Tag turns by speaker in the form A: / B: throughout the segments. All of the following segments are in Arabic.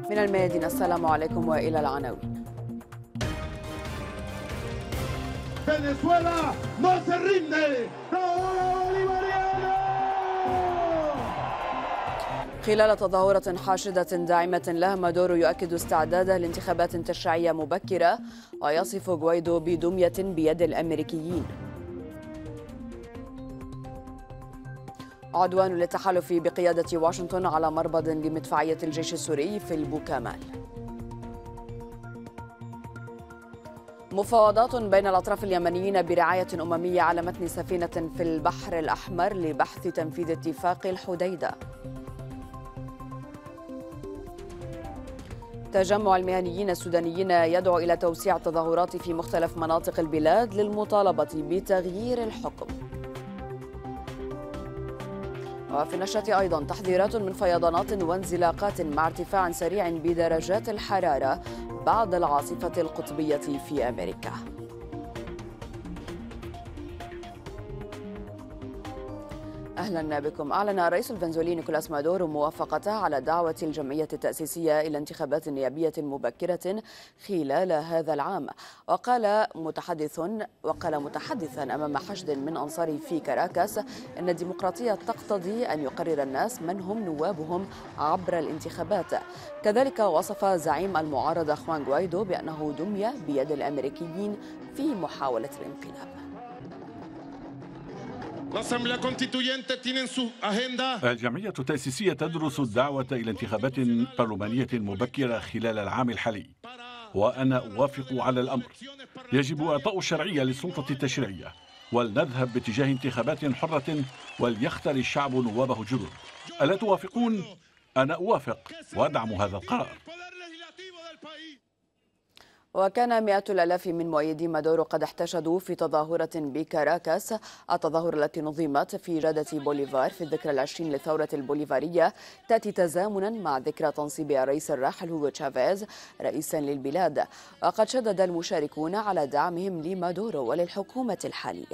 A: من الميادين السلام عليكم وإلى العناوين.
B: Venezuela no se rinde.
A: خلال تظاهرة حاشدة داعمة له، مادورو يؤكد استعداده لانتخابات تشريعية مبكرة ويصف غويدو بدمية بيد الأمريكيين. عدوان للتحالف بقيادة واشنطن على مربض لمدفعية الجيش السوري في البوكمال. مفاوضات بين الأطراف اليمنيين برعاية أممية على متن سفينة في البحر الأحمر لبحث تنفيذ اتفاق الحديدة. تجمع المهنيين السودانيين يدعو إلى توسيع التظاهرات في مختلف مناطق البلاد للمطالبة بتغيير الحكم. وفي النشرة أيضا تحذيرات من فيضانات وانزلاقات مع ارتفاع سريع بدرجات الحرارة بعد العاصفة القطبية في أمريكا. أهلا بكم. أعلن الرئيس الفنزويلي نيكولاس مادورو موافقته على دعوة الجمعية التأسيسية إلى انتخابات نيابية مبكرة خلال هذا العام. وقال متحدثا أمام حشد من أنصاره في كاراكاس أن الديمقراطية تقتضي أن يقرر الناس من هم نوابهم عبر الانتخابات. كذلك وصف زعيم المعارضة خوان غوايدو بأنه دمي بيد الأمريكيين في محاولة الانقلاب.
C: الجمعية التأسيسية تدرس الدعوة إلى انتخابات برلمانية مبكرة خلال العام الحالي، وأنا أوافق على الأمر. يجب إعطاء الشرعية للسلطة التشريعية، ولنذهب باتجاه انتخابات حرة وليختر الشعب نوابه الجدد. ألا توافقون؟ أنا أوافق وأدعم هذا القرار.
A: وكان مئات الآلاف من مؤيدي مادورو قد احتشدوا في تظاهرة بكاراكاس. التظاهرة التي نظمت في جادة بوليفار في الذكرى العشرين للثورة البوليفارية تأتي تزامنا مع ذكرى تنصيب الرئيس الراحل هوغو تشافيز رئيسا للبلاد. وقد شدد المشاركون على دعمهم لمادورو وللحكومة الحالية.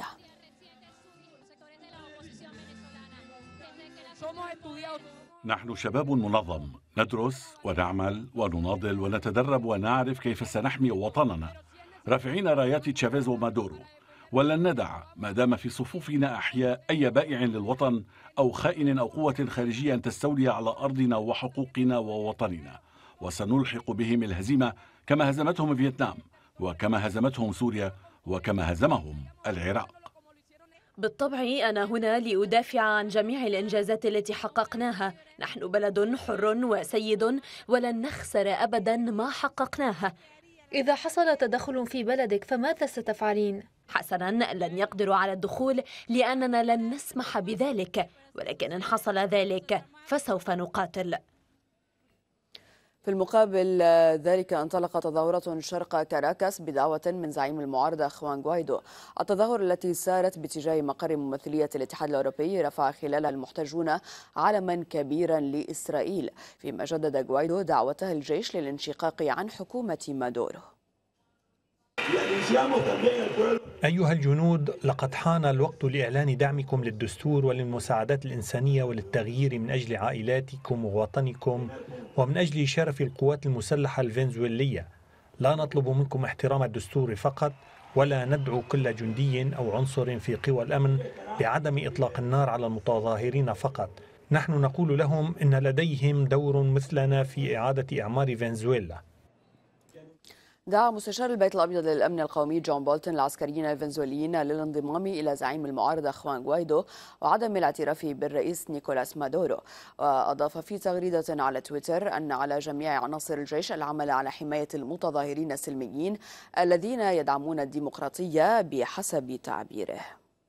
C: نحن شباب منظم، ندرس ونعمل ونناضل ونتدرب ونعرف كيف سنحمي وطننا، رافعين رايات تشافيز ومادورو، ولن ندع ما دام في صفوفنا أحياء أي بائع للوطن أو خائن أو قوة خارجية أن تستولي على أرضنا وحقوقنا ووطننا. وسنلحق بهم الهزيمة كما هزمتهم فيتنام، وكما هزمتهم سوريا، وكما هزمهم العراق.
D: بالطبع أنا هنا لأدافع عن جميع الإنجازات التي حققناها. نحن بلد حر وسيد، ولن نخسر أبدا ما حققناها.
E: إذا حصل تدخل في بلدك فماذا ستفعلين؟
D: حسنا، لن يقدروا على الدخول لأننا لن نسمح بذلك، ولكن إن حصل ذلك فسوف نقاتل.
A: في المقابل ذلك انطلقت تظاهرة شرق كاراكاس بدعوة من زعيم المعارضة خوان غوايدو. التظاهرة التي سارت باتجاه مقر ممثلية الاتحاد الأوروبي رفع خلالها المحتجون علما كبيرا لإسرائيل، فيما جدد غوايدو دعوته الجيش للانشقاق عن حكومة مادورو.
F: أيها الجنود، لقد حان الوقت لإعلان دعمكم للدستور وللمساعدات الإنسانية وللتغيير من أجل عائلاتكم ووطنكم ومن أجل شرف القوات المسلحة الفنزويلية. لا نطلب منكم احترام الدستور فقط، ولا ندعو كل جندي أو عنصر في قوى الأمن بعدم إطلاق النار على المتظاهرين فقط. نحن نقول لهم إن لديهم دور مثلنا في إعادة إعمار فنزويلا.
A: دعا مستشار البيت الأبيض للأمن القومي جون بولتون العسكريين الفنزويليين للانضمام إلى زعيم المعارضة خوان غوايدو وعدم الاعتراف بالرئيس نيكولاس مادورو. وأضاف في تغريدة على تويتر أن على جميع عناصر الجيش العمل على حماية المتظاهرين السلميين الذين يدعمون الديمقراطية بحسب تعبيره.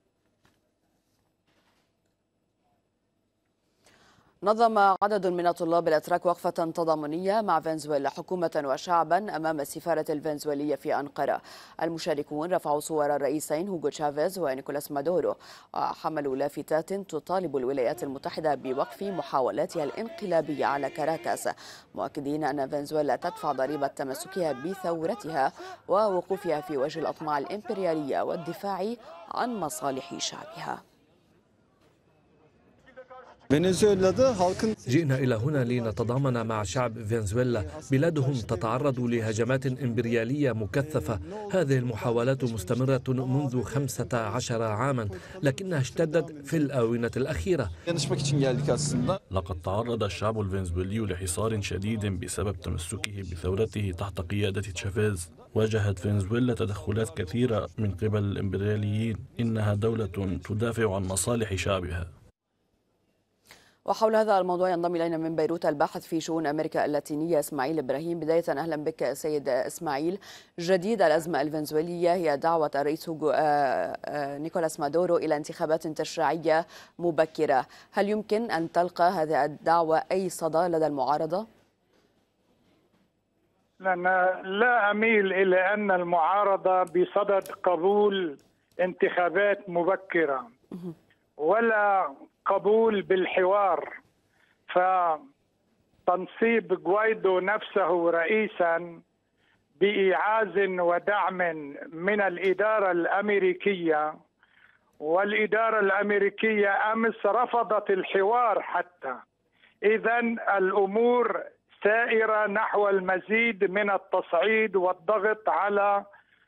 A: نظم عدد من الطلاب الأتراك وقفة تضامنية مع فنزويلا حكومة وشعبا أمام السفارة الفنزويلية في أنقرة. المشاركون رفعوا صور الرئيسين هوغو تشافيز ونيكولاس مادورو وحملوا لافتات تطالب الولايات المتحدة بوقف محاولاتها الانقلابية على كاراكاس، مؤكدين أن فنزويلا تدفع ضريبة تمسكها بثورتها ووقوفها في وجه الأطماع الإمبريالية والدفاع عن مصالح شعبها.
B: جئنا إلى هنا لنتضامن مع شعب فنزويلا. بلادهم تتعرض لهجمات إمبريالية مكثفة. هذه المحاولات مستمرة منذ 15 عاما، لكنها اشتدت في الآونة الأخيرة.
G: لقد تعرض الشعب الفنزويلي لحصار شديد بسبب تمسكه بثورته تحت قيادة تشافيز. واجهت فنزويلا تدخلات كثيرة من قبل الإمبرياليين. إنها دولة تدافع عن مصالح شعبها.
A: وحول هذا الموضوع ينضم إلينا من بيروت الباحث في شؤون أمريكا اللاتينية إسماعيل إبراهيم. بداية أهلا بك سيد إسماعيل. جديد الأزمة الفنزويلية هي دعوة الرئيس نيكولاس مادورو إلى انتخابات تشريعية مبكرة. هل يمكن أن تلقى هذه الدعوة أي صدى لدى المعارضة؟
H: أنا لا أميل إلى أن المعارضة بصدد قبول انتخابات مبكرة ولا قبول بالحوار. فتنصيب غوايدو نفسه رئيسا بإيعاز ودعم من الإدارة الأمريكية، والإدارة الأمريكية أمس رفضت الحوار حتى. إذن الأمور سائرة نحو المزيد من التصعيد والضغط على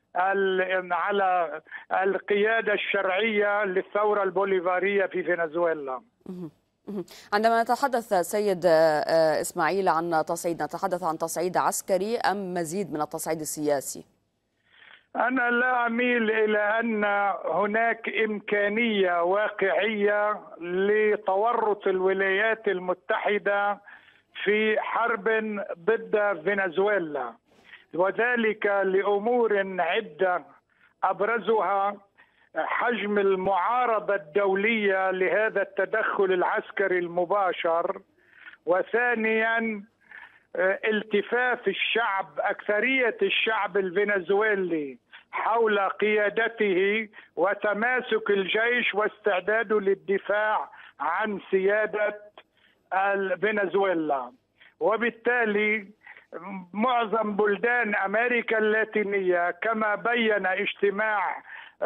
H: القيادة الشرعية للثورة البوليفارية في فنزويلا.
A: عندما نتحدث سيد إسماعيل عن تصعيد، نتحدث عن تصعيد عسكري أم مزيد من التصعيد السياسي؟
H: أنا لا أميل إلى أن هناك إمكانية واقعية لتورط الولايات المتحدة في حرب ضد فنزويلا، وذلك لأمور عدة أبرزها حجم المعارضة الدولية لهذا التدخل العسكري المباشر، وثانيا التفاف الشعب، أكثرية الشعب الفنزويلي حول قيادته وتماسك الجيش واستعداده للدفاع عن سيادة فنزويلا. وبالتالي معظم بلدان أمريكا اللاتينية كما بين اجتماع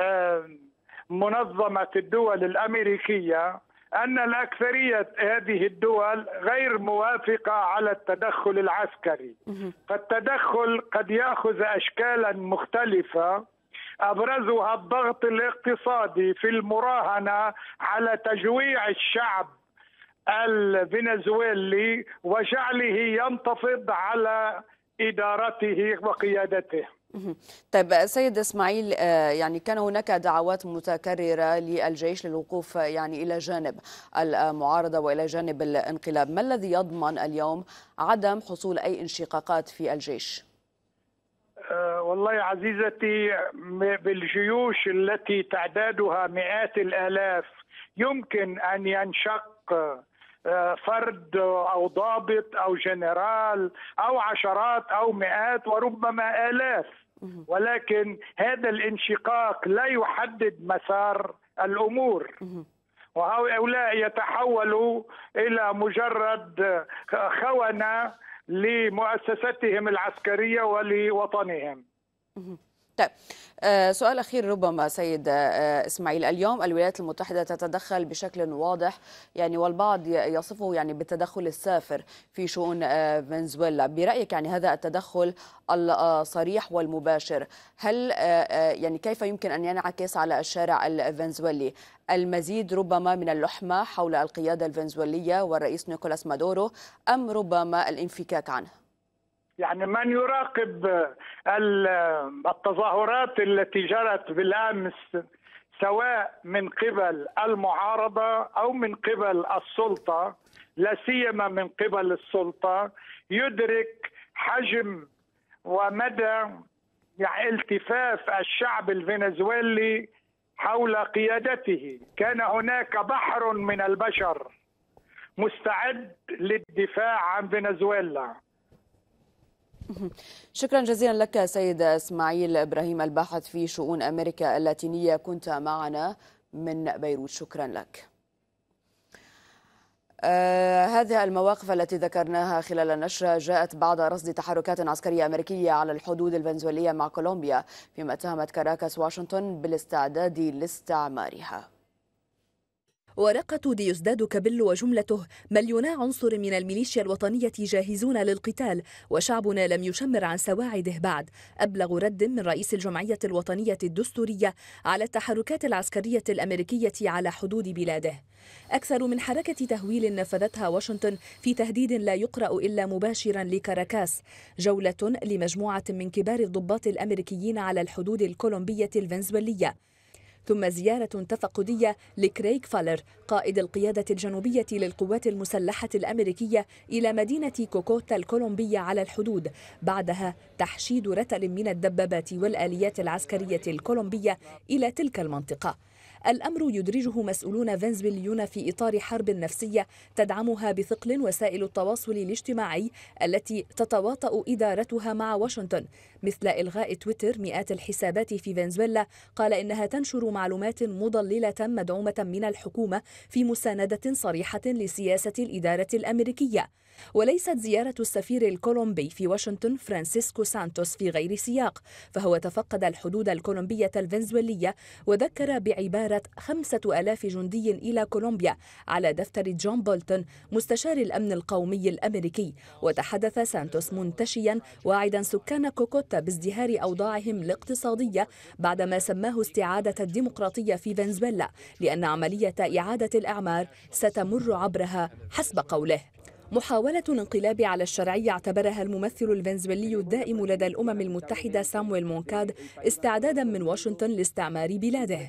H: منظمة الدول الأمريكية أن الأكثرية هذه الدول غير موافقة على التدخل العسكري. فالتدخل قد يأخذ أشكالا مختلفة، أبرزها الضغط الاقتصادي في المراهنة على تجويع الشعب الفنزويلي وجعله ينتفض على إدارته وقيادته.
A: طيب سيد إسماعيل، يعني كان هناك دعوات متكررة للجيش للوقوف يعني إلى جانب المعارضة وإلى جانب الانقلاب. ما الذي يضمن اليوم عدم حصول أي انشقاقات في الجيش؟
H: والله عزيزتي، بالجيوش التي تعدادها مئات الآلاف يمكن أن ينشق فرد أو ضابط أو جنرال أو عشرات أو مئات وربما آلاف، ولكن هذا الانشقاق لا يحدد مسار الأمور، وهؤلاء يتحولوا إلى مجرد خونة لمؤسستهم العسكرية ولوطنهم.
A: طيب سؤال أخير ربما سيد إسماعيل. اليوم الولايات المتحدة تتدخل بشكل واضح يعني، والبعض يصفه يعني بالتدخل السافر في شؤون فنزويلا. برأيك يعني هذا التدخل الصريح والمباشر هل يعني كيف يمكن أن ينعكس على الشارع الفنزويلي؟ المزيد ربما من اللحمة حول القيادة الفنزويلية والرئيس نيكولاس مادورو، أم ربما الانفكاك عنه؟
H: يعني من يراقب التظاهرات التي جرت بالأمس سواء من قبل المعارضة أو من قبل السلطة، لا سيما من قبل السلطة، يدرك حجم ومدى يعني التفاف الشعب الفنزويلي حول قيادته. كان هناك بحر من البشر مستعد للدفاع عن فنزويلا.
A: شكرا جزيلا لك سيد إسماعيل إبراهيم الباحث في شؤون أمريكا اللاتينية، كنت معنا من بيروت. شكرا لك. هذه المواقف التي ذكرناها خلال النشرة جاءت بعد رصد تحركات عسكرية أمريكية على الحدود الفنزويلية مع كولومبيا، فيما اتهمت كاراكاس واشنطن بالاستعداد لاستعمارها.
I: ورقة ديوزدادو كابيلو وجملته: مليونا عنصر من الميليشيا الوطنية جاهزون للقتال وشعبنا لم يشمر عن سواعده بعد، أبلغ رد من رئيس الجمعية الوطنية الدستورية على التحركات العسكرية الأمريكية على حدود بلاده. أكثر من حركة تهويل نفذتها واشنطن في تهديد لا يقرأ إلا مباشرا لكاراكاس، جولة لمجموعة من كبار الضباط الأمريكيين على الحدود الكولومبية الفنزويلية، ثم زيارة تفقدية لكريغ فالر قائد القيادة الجنوبية للقوات المسلحة الأمريكية إلى مدينة كوكوتا الكولومبية على الحدود، بعدها تحشيد رتل من الدبابات والآليات العسكرية الكولومبية إلى تلك المنطقة. الأمر يدرجه مسؤولون فنزويليون في إطار حرب نفسية تدعمها بثقل وسائل التواصل الاجتماعي التي تتواطأ إدارتها مع واشنطن، مثل إلغاء تويتر مئات الحسابات في فنزويلا قال إنها تنشر معلومات مضللة مدعومة من الحكومة في مساندة صريحة لسياسة الإدارة الأمريكية. وليست زيارة السفير الكولومبي في واشنطن فرانسيسكو سانتوس في غير سياق، فهو تفقد الحدود الكولومبية الفنزويلية وذكر بعبارة 5000 جندي إلى كولومبيا على دفتر جون بولتون مستشار الأمن القومي الأمريكي. وتحدث سانتوس منتشيا واعدا سكان كوكوتا بازدهار أوضاعهم الاقتصادية بعدما سماه استعادة الديمقراطية في فنزويلا، لأن عملية إعادة الأعمار ستمر عبرها حسب قوله. محاولة الانقلاب على الشرعية اعتبرها الممثل الفنزويلي الدائم لدى الأمم المتحدة سامويل مونكاد استعدادا من واشنطن لاستعمار بلاده.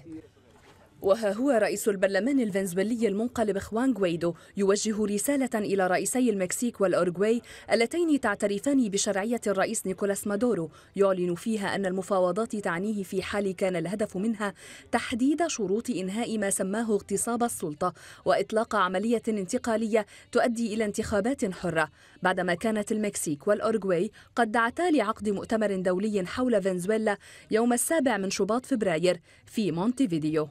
I: وها هو رئيس البرلمان الفنزويلي المنقلب خوان غويدو يوجه رسالة إلى رئيسي المكسيك والأورغواي اللتين تعترفان بشرعية الرئيس نيكولاس مادورو، يعلن فيها أن المفاوضات تعنيه في حال كان الهدف منها تحديد شروط إنهاء ما سماه اغتصاب السلطة وإطلاق عملية انتقالية تؤدي إلى انتخابات حرة، بعدما كانت المكسيك والأورغواي قد دعتا لعقد مؤتمر دولي حول فنزويلا يوم 7 شباط فبراير في مونتيفيديو.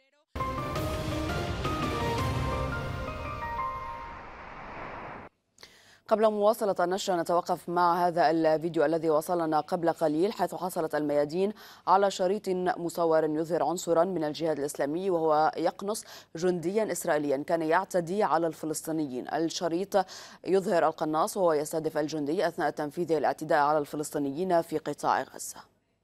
A: قبل مواصلة النشرة نتوقف مع هذا الفيديو الذي وصلنا قبل قليل، حيث حصلت الميادين على شريط مصور يظهر عنصرا من الجهاد الإسلامي وهو يقنص جنديا إسرائيليا كان يعتدي على الفلسطينيين. الشريط يظهر القناص وهو يستهدف الجندي أثناء تنفيذ الاعتداء على الفلسطينيين في قطاع غزة.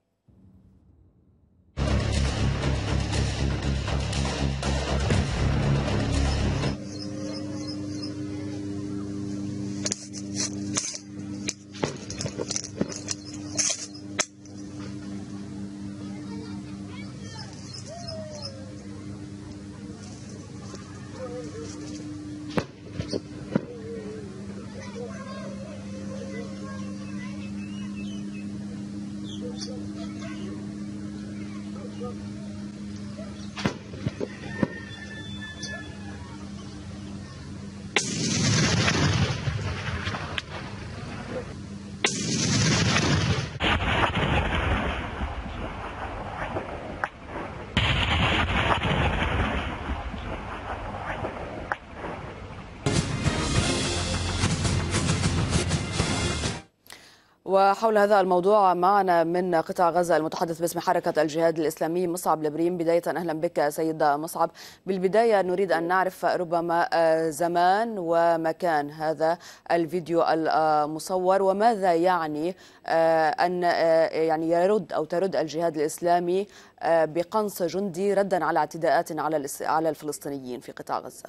A: وحول هذا الموضوع معنا من قطاع غزة المتحدث باسم حركة الجهاد الإسلامي مصعب البريم. بداية أهلا بك سيد مصعب. بالبداية نريد أن نعرف ربما زمان ومكان هذا الفيديو المصور، وماذا يعني أن يرد أو ترد الجهاد الإسلامي بقنص جندي ردا على اعتداءات على الفلسطينيين في قطاع غزة.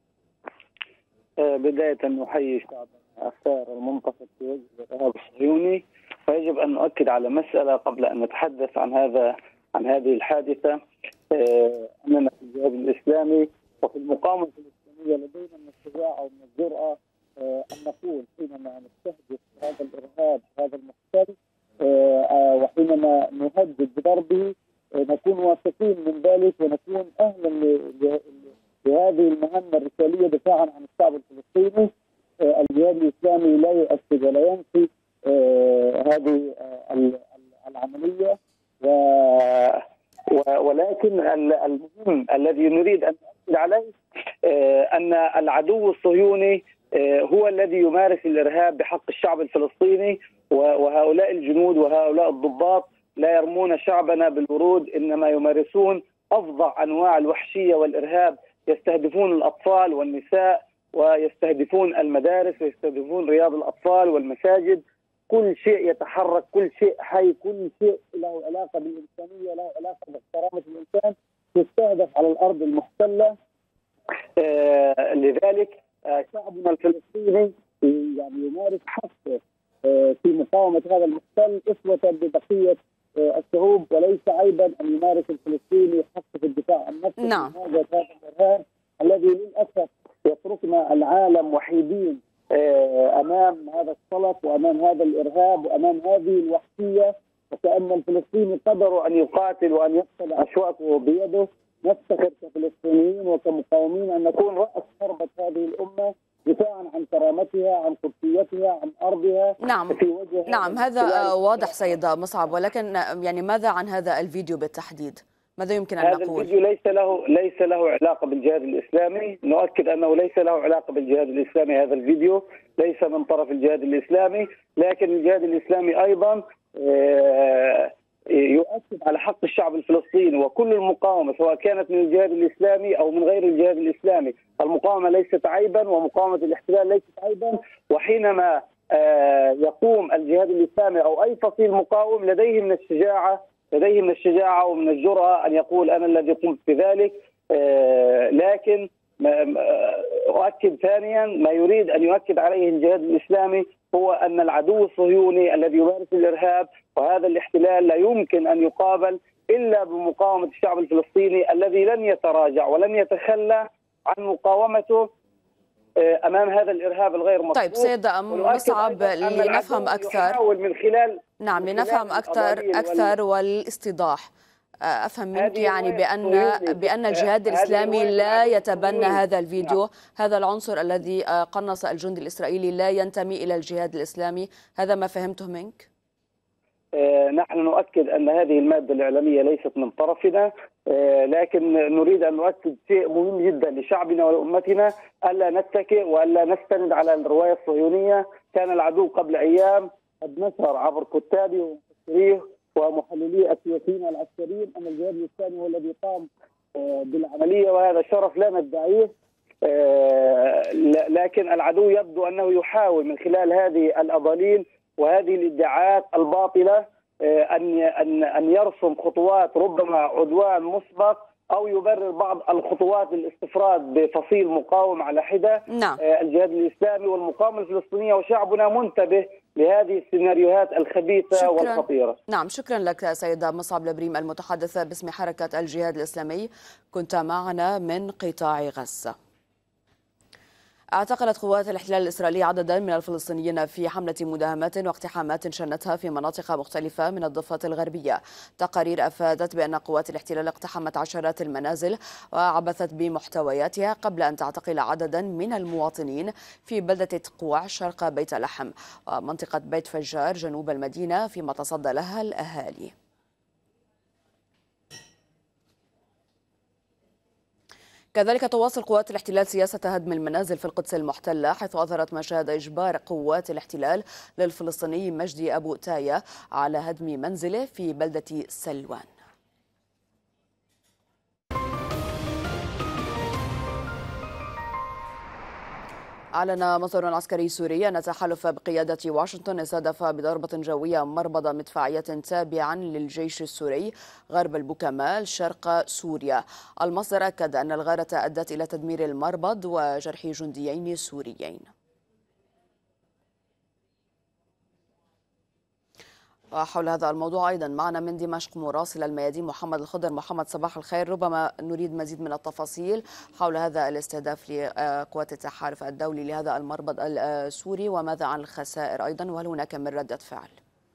J: بداية نحيي شعب أثار المنتصف في وجه الإرهاب الصهيوني، فيجب أن نؤكد على مسألة قبل أن نتحدث عن هذه الحادثة. أننا في الجهاد الإسلامي وفي المقاومة الإسلامية لدينا من الشجاعة ومن الجرأة أن نقول حينما نستهدف هذا الإرهاب هذا المختل وحينما نهدد بضربه نكون واثقين من ذلك ونكون أهلا لهذه المهمة الرسالية دفاعا عن الشعب الفلسطيني. الجهاد الإسلامي لا يؤكد ولا ينفي هذه العملية، ولكن المهم الذي نريد أن نؤكد عليه أن العدو الصهيوني هو الذي يمارس الإرهاب بحق الشعب الفلسطيني، وهؤلاء الجنود وهؤلاء الضباط لا يرمون شعبنا بالورود، إنما يمارسون أفظع أنواع الوحشية والإرهاب يستهدفون الأطفال والنساء ويستهدفون المدارس ويستهدفون رياض الأطفال والمساجد، كل شيء يتحرك، كل شيء حي، كل شيء له علاقة بالإنسانية، له علاقة بكرامة الإنسان يستهدف على الأرض المحتلة. لذلك شعبنا الفلسطيني يعني يمارس حقه في مقاومة هذا المحتل أسوة ببقية الشعوب، وليس عيبا أن يمارس الفلسطيني حقه في الدفاع عن نفسه.
A: نعم.
J: هذا الإرهاب الذي للأسف يتركنا العالم وحيدين أمام هذا السلط وأمام هذا الإرهاب وأمام هذه الوحشية، وكأن الفلسطيني قدروا أن يقاتل وأن يقتل أشواكه بيده. نفتخر كفلسطينيين وكمقاومين أن نكون رأس حربة هذه الأمة دفاعا عن كرامتها، عن قدسيتها، عن أرضها.
A: نعم
J: في وجه
A: نعم، هذا واضح سيد مصعب، ولكن يعني ماذا عن هذا الفيديو بالتحديد؟ ماذا يمكن أن نقول؟
J: هذا الفيديو ليس له علاقة بالجهاد الإسلامي، نؤكد أنه ليس له علاقة بالجهاد الإسلامي. هذا الفيديو ليس من طرف الجهاد الإسلامي، لكن الجهاد الإسلامي أيضا يؤكد على حق الشعب الفلسطيني وكل المقاومة سواء كانت من الجهاد الإسلامي أو من غير الجهاد الإسلامي. المقاومة ليست عيبا ومقاومة الاحتلال ليست عيبا، وحينما يقوم الجهاد الإسلامي أو أي فصيل مقاوم لديه من الشجاعة ومن الجرأة أن يقول أنا الذي قمت بذلك. لكن أؤكد ثانيا ما يريد أن يؤكد عليه الجهاد الإسلامي هو أن العدو الصهيوني الذي يمارس الإرهاب وهذا الاحتلال لا يمكن أن يقابل إلا بمقاومة الشعب الفلسطيني الذي لن يتراجع ولن يتخلى عن مقاومته أمام هذا الإرهاب الغير مسبوق.
A: طيب سيد مصعب، لنفهم أكثر
J: من خلال
A: لنفهم أكثر والاستيضاح، أفهم منك يعني بأن الجهاد الإسلامي لا يتبنى هذا الفيديو، هذا العنصر الذي قنص الجندي الإسرائيلي لا ينتمي إلى الجهاد الإسلامي، هذا ما فهمته منك؟
J: نحن نؤكد أن هذه المادة الإعلامية ليست من طرفنا، لكن نريد أن نؤكد شيء مهم جدا لشعبنا ولأمتنا، ألا نتكئ وألا نستند على الرواية الصهيونية. كان العدو قبل أيام قد نشر عبر كتابه ومفسريه ومحللي السياسيين والعسكريين أن الجهاد الإسلامي هو الذي قام بالعملية، وهذا شرف لا ندعيه. لكن العدو يبدو أنه يحاول من خلال هذه الأضاليل وهذه الادعاءات الباطلة أن يرسم خطوات ربما عدوان مسبق أو يبرر بعض الخطوات للاستفراد بفصيل مقاوم على حدة.
A: نعم.
J: الجهاد الإسلامي والمقاومة الفلسطينية وشعبنا منتبه لهذه السيناريوهات الخبيثة والخطيرة.
A: نعم، شكرا لك سيد مصعب لبريم المتحدث باسم حركة الجهاد الإسلامي، كنت معنا من قطاع غزة. اعتقلت قوات الاحتلال الإسرائيلي عددا من الفلسطينيين في حملة مداهمات واقتحامات شنتها في مناطق مختلفة من الضفة الغربية. تقارير أفادت بأن قوات الاحتلال اقتحمت عشرات المنازل وعبثت بمحتوياتها قبل أن تعتقل عددا من المواطنين في بلدة تقوع شرق بيت لحم ومنطقة بيت فجار جنوب المدينة، فيما تصدى لها الأهالي. كذلك تواصل قوات الاحتلال سياسة هدم المنازل في القدس المحتلة، حيث أظهرت مشاهد إجبار قوات الاحتلال للفلسطيني مجدي أبو تاية على هدم منزله في بلدة سلوان. أعلن مصدر عسكري سوري أن تحالف بقيادة واشنطن استهدف بضربة جوية مربض مدفعية تابعا للجيش السوري غرب البوكمال شرق سوريا. المصدر أكد أن الغارة أدت إلى تدمير المربض وجرح جنديين سوريين. وحول هذا الموضوع أيضا معنا من دمشق مراسل الميادين محمد الخضر. محمد، صباح الخير. ربما نريد مزيد من التفاصيل حول هذا الاستهداف لقوات التحالف الدولي لهذا المربض السوري، وماذا عن الخسائر أيضا، وهل هناك من ردة فعل؟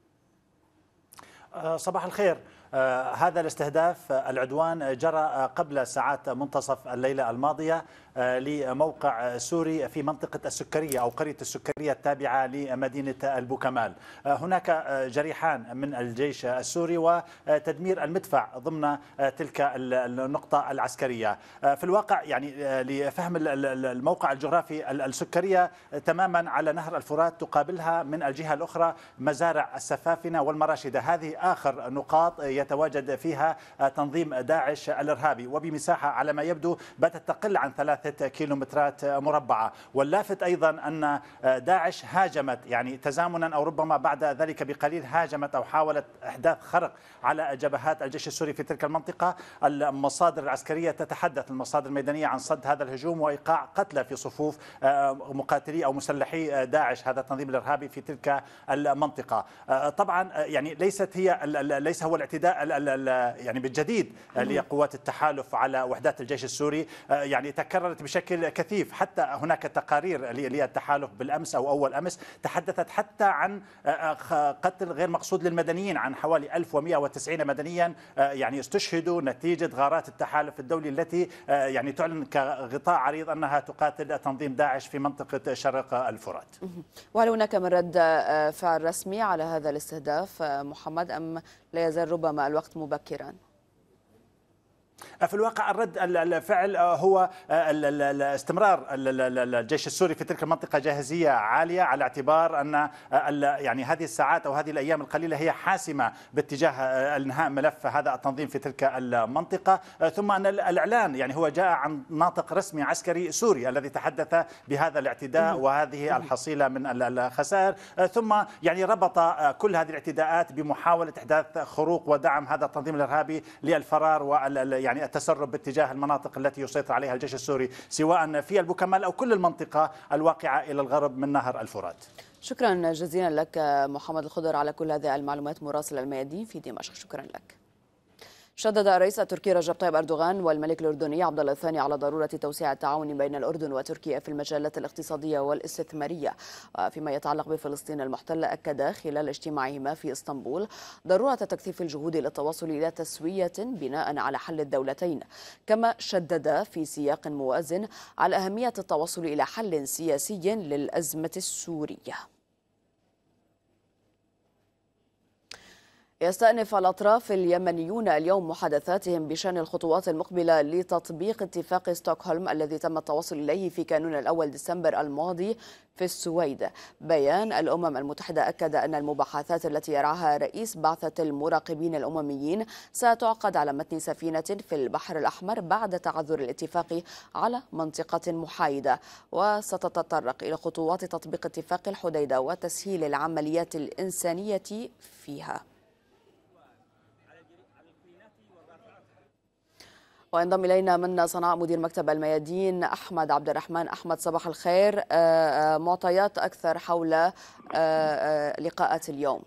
K: صباح الخير. هذا الاستهداف العدوان جرى قبل ساعات منتصف الليلة الماضية لموقع سوري في منطقة السكرية أو قرية السكرية التابعة لمدينة البوكمال. هناك جريحان من الجيش السوري وتدمير المدفع ضمن تلك النقطة العسكرية. في الواقع يعني لفهم الموقع الجغرافي، السكرية تماما على نهر الفرات، تقابلها من الجهة الأخرى مزارع السفافنة والمراشدة. هذه آخر نقاط يتواجد فيها تنظيم داعش الإرهابي، وبمساحة على ما يبدو باتت تقل عن 3 كيلومترات مربعة. واللافت أيضا أن داعش هاجمت يعني تزامنا أو ربما بعد ذلك بقليل هاجمت أو حاولت إحداث خرق على جبهات الجيش السوري في تلك المنطقة. المصادر العسكرية تتحدث، المصادر الميدانية، عن صد هذا الهجوم وإيقاع قتلى في صفوف مقاتلي أو مسلحي داعش، هذا التنظيم الإرهابي في تلك المنطقة. طبعا يعني ليس هو الاعتداء يعني بالجديد لقوات التحالف على وحدات الجيش السوري، يعني تكررت بشكل كثيف. حتى هناك تقارير للتحالف بالأمس أو أول أمس تحدثت حتى عن قتل غير مقصود للمدنيين، عن حوالي 1190 مدنيا يعني استشهدوا نتيجة غارات التحالف الدولي التي يعني تعلن كغطاء عريض أنها تقاتل تنظيم داعش في منطقة شرق الفرات.
A: وهل هناك من رد فعل رسمي على هذا الاستهداف محمد، أم لا يزال ربما الوقت مبكرا؟
K: في الواقع الرد الفعل هو استمرار الجيش السوري في تلك المنطقة جاهزية عالية، على اعتبار أن يعني هذه الساعات أو هذه الأيام القليلة هي حاسمة باتجاه انهاء ملف هذا التنظيم في تلك المنطقة. ثم أن الإعلان يعني هو جاء عن ناطق رسمي عسكري سوري الذي تحدث بهذا الاعتداء وهذه الحصيلة من الخسائر، ثم يعني ربط كل هذه الاعتداءات بمحاولة إحداث خروق ودعم هذا التنظيم الإرهابي للفرار يعني التسرب باتجاه المناطق التي يسيطر عليها الجيش السوري، سواء في البوكمال أو كل المنطقة الواقعة إلى الغرب من نهر الفرات.
A: شكرا جزيلا لك محمد الخضر على كل هذه المعلومات، مراسل الميادين في دمشق. شكرا لك. شدد الرئيس التركي رجب طيب أردوغان والملك الأردني عبد الله الثاني على ضرورة توسيع التعاون بين الأردن وتركيا في المجالات الاقتصادية والاستثمارية. وفيما يتعلق بفلسطين المحتلة، أكد خلال اجتماعهما في اسطنبول ضرورة تكثيف الجهود للتوصل إلى تسوية بناء على حل الدولتين، كما شدد في سياق موازن على أهمية التوصل إلى حل سياسي للأزمة السورية. يستأنف الأطراف اليمنيون اليوم محادثاتهم بشأن الخطوات المقبلة لتطبيق اتفاق ستوكهولم الذي تم التوصل إليه في كانون الأول ديسمبر الماضي في السويد. بيان الأمم المتحدة أكد أن المباحثات التي يرعاها رئيس بعثة المراقبين الأمميين ستعقد على متن سفينة في البحر الأحمر بعد تعذر الاتفاق على منطقة محايدة، وستتطرق إلى خطوات تطبيق اتفاق الحديدة وتسهيل العمليات الإنسانية فيها. وينضم إلينا من صنعاء مدير مكتب الميادين أحمد عبد الرحمن. أحمد صباح الخير، معطيات أكثر حول لقاءات اليوم.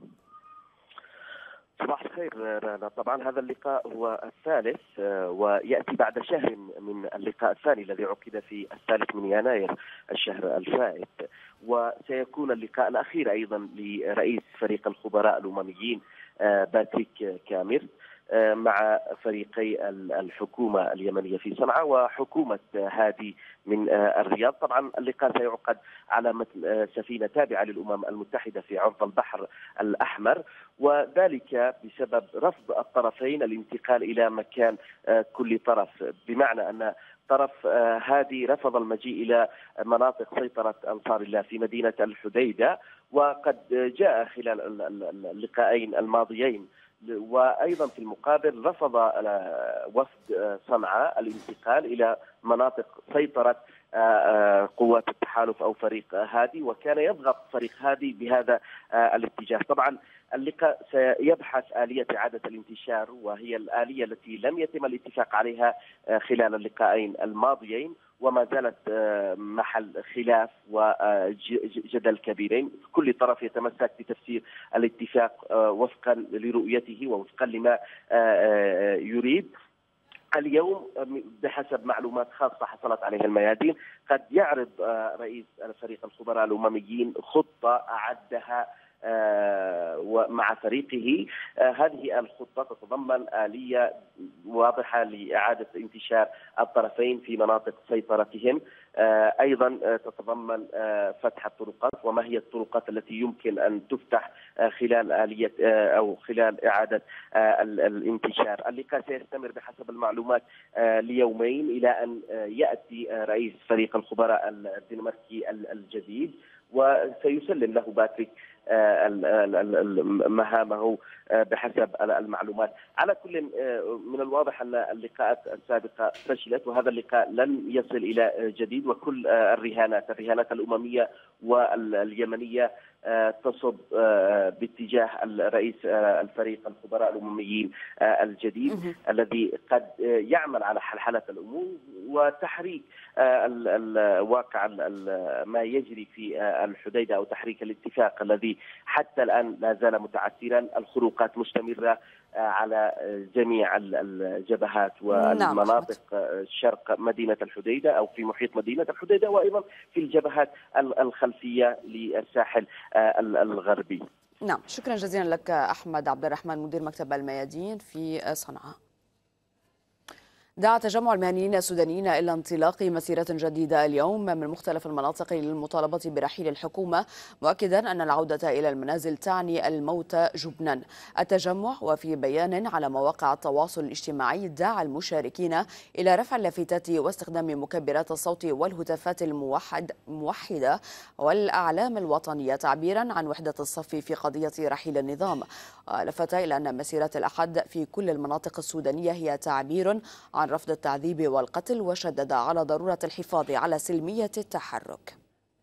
L: صباح الخير. طبعا هذا اللقاء هو الثالث ويأتي بعد شهر من اللقاء الثاني الذي عقد في 3 يناير الشهر الفائت، وسيكون اللقاء الأخير أيضا لرئيس فريق الخبراء الأمميين باتريك كامير مع فريقي الحكومة اليمنية في صنعاء وحكومة هادي من الرياض. طبعا اللقاء سيعقد على متن سفينة تابعة للأمم المتحدة في عمق البحر الأحمر، وذلك بسبب رفض الطرفين الانتقال إلى مكان كل طرف، بمعنى أن طرف هادي رفض المجيء إلى مناطق سيطرة أنصار الله في مدينة الحديدة، وقد جاء خلال اللقاءين الماضيين. وأيضا في المقابل رفض وفد صنعاء الانتقال إلى مناطق سيطرة قوات التحالف أو فريق هادي، وكان يضغط فريق هادي بهذا الاتجاه. طبعا اللقاء سيبحث آلية إعادة الانتشار، وهي الآلية التي لم يتم الاتفاق عليها خلال اللقاءين الماضيين، وما زالت محل خلاف وجدل كبيرين. كل طرف يتمسك بتفسير الاتفاق وفقا لرؤيته ووفقا لما يريد. اليوم بحسب معلومات خاصة حصلت عليها الميادين قد يعرض رئيس فريق الخبراء الأمميين خطة أعدها ومع فريقه. هذه الخطة تتضمن آلية واضحة لإعادة انتشار الطرفين في مناطق سيطرتهم، أيضا تتضمن فتح الطرقات وما هي الطرقات التي يمكن أن تفتح خلال آلية أو خلال إعادة الانتشار. اللقاء سيستمر بحسب المعلومات ليومين إلى أن يأتي رئيس فريق الخبراء الدنماركي الجديد، وسيسلم له باتريك مهامه بحسب المعلومات. على كل من الواضح أن اللقاءات السابقة فشلت، وهذا اللقاء لن يصل إلى جديد، وكل الرهانات الأممية واليمنية تصب باتجاه الرئيس الفريق الخبراء الأمميين الجديد الذي قد يعمل على حلحلة الأمور وتحريك الواقع ما يجري في الحديدة أو تحريك الاتفاق الذي حتى الآن لا زال متعثرا. الخروقات مستمرة على جميع الجبهات والمناطق شرق مدينة الحديدة أو في محيط مدينة الحديدة، وأيضا في الجبهات الخلفية للساحل الغربي.
A: نعم، شكرا جزيلا لك أحمد عبد الرحمن مدير مكتب الميادين في صنعاء. دعا تجمع المهنيين السودانيين إلى انطلاق مسيرة جديدة اليوم من مختلف المناطق للمطالبة برحيل الحكومة، مؤكدا أن العودة إلى المنازل تعني الموت جبنا. التجمع وفي بيان على مواقع التواصل الاجتماعي دعا المشاركين إلى رفع اللافتات واستخدام مكبرات الصوت والهتافات الموحدة والأعلام الوطنية تعبيرا عن وحدة الصف في قضية رحيل النظام. لفت إلى أن مسيرة الأحد في كل المناطق السودانية هي تعبير عن رفض التعذيب والقتل، وشدد على ضرورة الحفاظ على سلمية التحرك.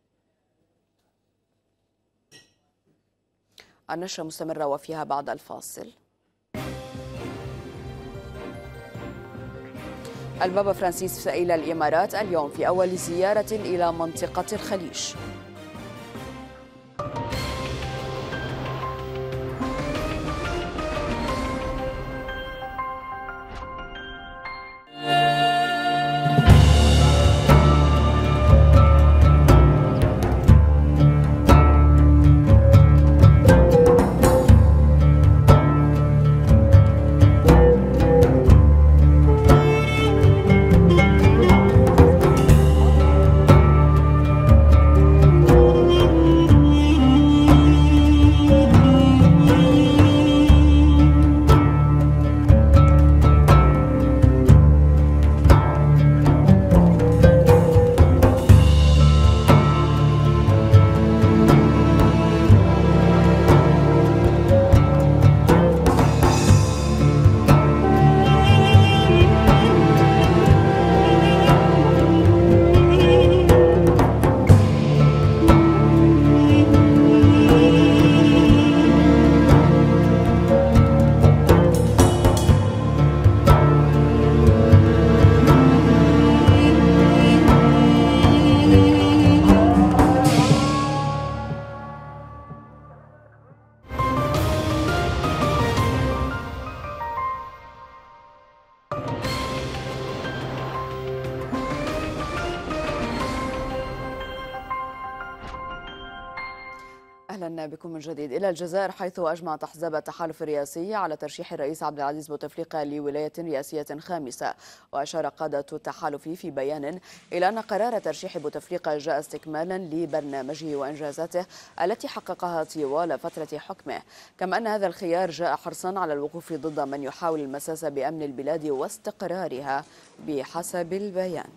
A: النشرة مستمرة وفيها بعد الفاصل. البابا فرانسيس إلى الإمارات اليوم في أول زيارة إلى منطقة الخليج. أهلا بكم من جديد. إلى الجزائر، حيث أجمعت أحزاب التحالف الرئاسي على ترشيح الرئيس عبد العزيز بوتفليقة لولاية رئاسية خامسة. وأشار قادة التحالف في بيان إلى أن قرار ترشيح بوتفليقة جاء استكمالا لبرنامجه وإنجازاته التي حققها طوال فترة حكمه، كما أن هذا الخيار جاء حرصا على الوقوف ضد من يحاول المساس بأمن البلاد واستقرارها بحسب البيان.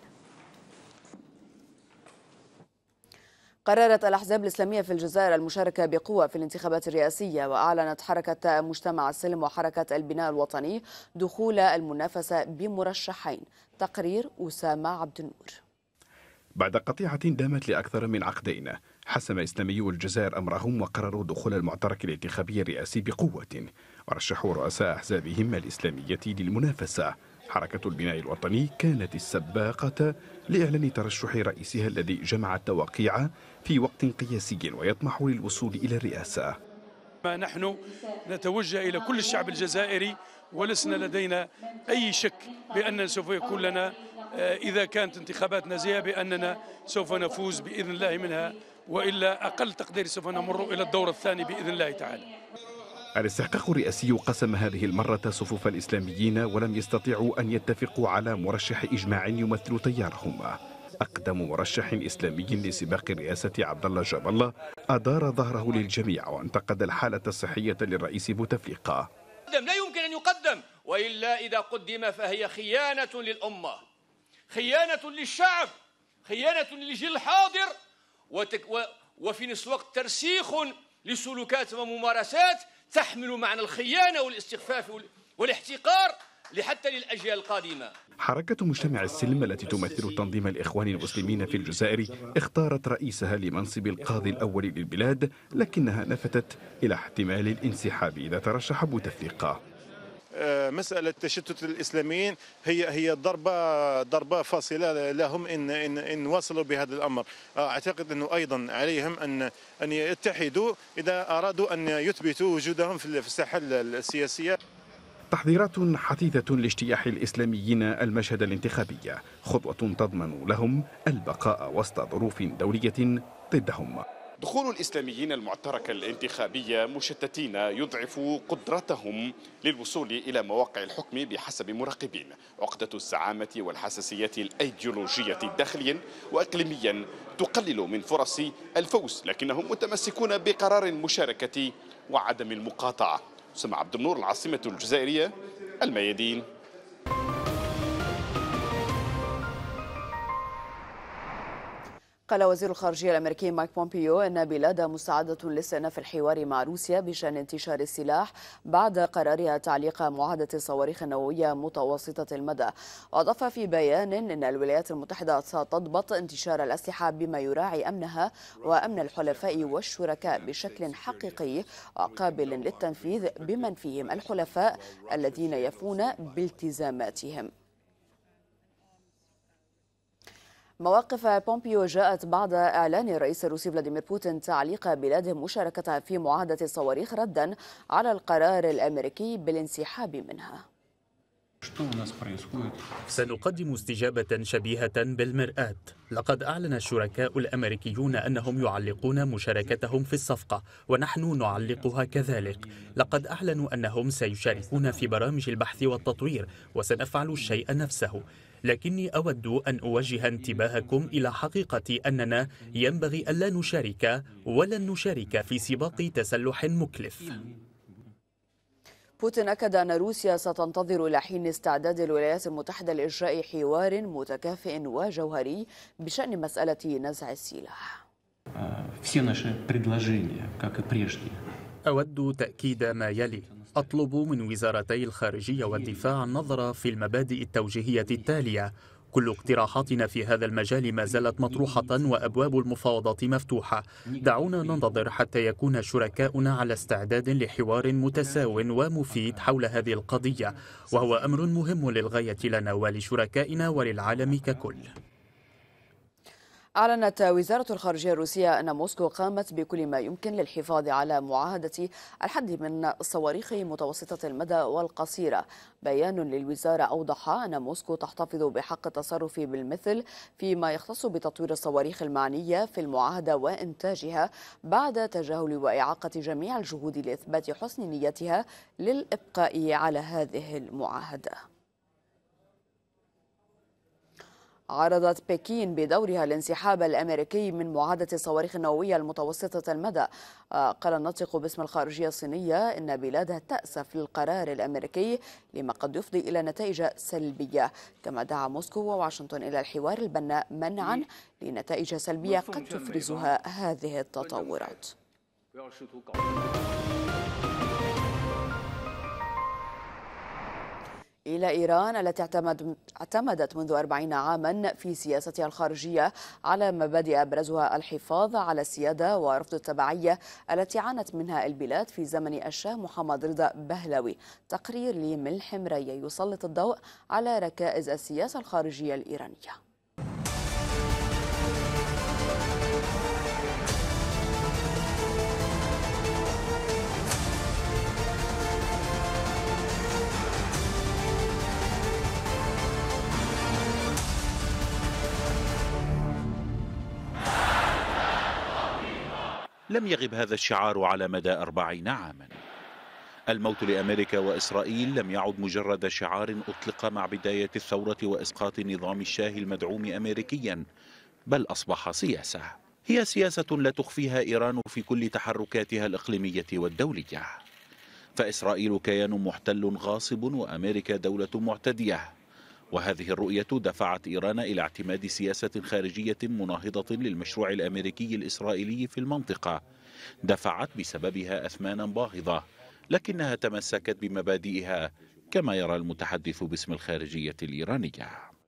A: قررت الأحزاب الإسلامية في الجزائر المشاركة بقوة في الانتخابات الرئاسية، وأعلنت حركة مجتمع السلم وحركة البناء الوطني دخول المنافسة بمرشحين. تقرير أسامة عبد النور.
M: بعد قطيعة دامت لأكثر من عقدين، حسم إسلاميو الجزائر أمرهم وقرروا دخول المعترك الانتخابي الرئاسي بقوة، ورشحوا رؤساء أحزابهم الإسلامية للمنافسة. حركة البناء الوطني كانت السباقة لإعلان ترشح رئيسها الذي جمع التوقيع في وقت قياسي ويطمح للوصول إلى الرئاسة.
N: نحن نتوجه إلى كل الشعب الجزائري ولسنا لدينا أي شك بأننا سوف يكون لنا، إذا كانت انتخابات نزيهة، بأننا سوف نفوز بإذن الله منها، وإلا أقل تقدير سوف نمر إلى الدور الثاني بإذن الله تعالى.
M: الاستحقاق الرئاسي قسم هذه المرة صفوف الإسلاميين ولم يستطيعوا أن يتفقوا على مرشح إجماع يمثل تيارهم. أقدم مرشح إسلامي لسباق الرئاسة عبد الله جاب الله أدار ظهره للجميع وانتقد الحالة الصحية للرئيس بوتفليقة.
O: لا يمكن أن يقدم، وإلا إذا قدم فهي خيانة للأمة، خيانة للشعب، خيانة للجيل الحاضر، وفي نفس الوقت ترسيخ لسلوكات وممارسات تحمل معنى الخيانة والاستخفاف والاحتقار حتى للأجيال القادمة.
M: حركة مجتمع السلم التي تمثل تنظيم الإخوان المسلمين في الجزائر اختارت رئيسها لمنصب القاضي الأول للبلاد، لكنها لفتت إلى احتمال الانسحاب إذا ترشح بوتفليقة.
P: مسألة تشتت الإسلاميين هي ضربة فاصلة لهم إن وصلوا بهذا الأمر. أعتقد أنه أيضا عليهم أن يتحدوا إذا أرادوا أن يثبتوا وجودهم في الساحة السياسية.
M: تحضيرات حثيثة لاجتياح الإسلاميين المشهد الانتخابي، خطوة تضمن لهم البقاء وسط ظروف دولية ضدهم.
Q: دخول الإسلاميين المعترك الانتخابية مشتتين يضعف قدرتهم للوصول إلى مواقع الحكم بحسب مراقبين. عقدة الزعامة والحساسية الأيديولوجية داخليا وإقليميا تقلل من فرص الفوز، لكنهم متمسكون بقرار المشاركة وعدم المقاطعة. سمع عبد النور، العاصمة الجزائرية، الميادين.
A: قال وزير الخارجية الأمريكي مايك بومبيو أن بلاده مستعدة لاستئناف الحوار مع روسيا بشأن انتشار السلاح بعد قرارها تعليق معاهدة الصواريخ النووية متوسطة المدى. وأضاف في بيان أن الولايات المتحدة ستضبط انتشار الأسلحة بما يراعي أمنها وأمن الحلفاء والشركاء بشكل حقيقي وقابل للتنفيذ بمن فيهم الحلفاء الذين يفون بالتزاماتهم. مواقف بومبيو جاءت بعد إعلان الرئيس الروسي فلاديمير بوتين تعليق بلاده مشاركتها في معاهدة الصواريخ ردا على القرار الأمريكي بالانسحاب منها.
R: سنقدم استجابة شبيهة بالمرآة. لقد أعلن الشركاء الأمريكيون أنهم يعلقون مشاركتهم في الصفقة، ونحن نعلقها كذلك. لقد أعلنوا أنهم سيشاركون في برامج البحث والتطوير، وسنفعل الشيء نفسه. لكني أود أن أوجه انتباهكم إلى حقيقة أننا ينبغي ألا نشارك ولن نشارك في سباق تسلح مكلف.
A: بوتين أكد أن روسيا ستنتظر إلى حين استعداد الولايات المتحدة لإجراء حوار متكافئ وجوهري بشأن مسألة نزع السلاح.
R: أود تأكيد ما يلي: أطلب من وزارتي الخارجية والدفاع النظر في المبادئ التوجيهية التالية. كل اقتراحاتنا في هذا المجال ما زالت مطروحة وأبواب المفاوضات مفتوحة. دعونا ننتظر حتى يكون شركاؤنا على استعداد لحوار متساو ومفيد حول هذه القضية، وهو أمر مهم للغاية لنا ولشركائنا وللعالم ككل.
A: أعلنت وزارة الخارجية الروسية أن موسكو قامت بكل ما يمكن للحفاظ على معاهدة الحد من الصواريخ متوسطة المدى والقصيرة. بيان للوزارة أوضح أن موسكو تحتفظ بحق التصرف بالمثل فيما يختص بتطوير الصواريخ المعنية في المعاهدة وإنتاجها بعد تجاهل وإعاقة جميع الجهود لإثبات حسن نيتها للإبقاء على هذه المعاهدة. عرضت بكين بدورها الانسحاب الأمريكي من معاهدة الصواريخ النووية المتوسطة المدى. قال الناطق باسم الخارجية الصينية إن بلادها تأسف للقرار الأمريكي لما قد يفضي إلى نتائج سلبية، كما دعا موسكو وواشنطن إلى الحوار البناء منعا لنتائج سلبية قد تفرزها هذه التطورات. إلى إيران التي اعتمدت منذ 40 عاما في سياستها الخارجية على مبادئ أبرزها الحفاظ على السيادة ورفض التبعية التي عانت منها البلاد في زمن الشاه محمد رضا بهلوي. تقرير لملح مريا يسلط الضوء على ركائز السياسة الخارجية الإيرانية.
S: لم يغب هذا الشعار على مدى 40 عاما. الموت لأمريكا وإسرائيل لم يعد مجرد شعار أطلق مع بداية الثورة وإسقاط نظام الشاه المدعوم أمريكيا، بل أصبح سياسة. هي سياسة لا تخفيها إيران في كل تحركاتها الإقليمية والدولية. فإسرائيل كيان محتل غاصب وأمريكا دولة معتدية، وهذه الرؤية دفعت إيران إلى اعتماد سياسة خارجية مناهضة للمشروع الأمريكي الإسرائيلي في المنطقة، دفعت بسببها أثمانا باهظة لكنها تمسكت بمبادئها كما يرى المتحدث باسم الخارجية الإيرانية.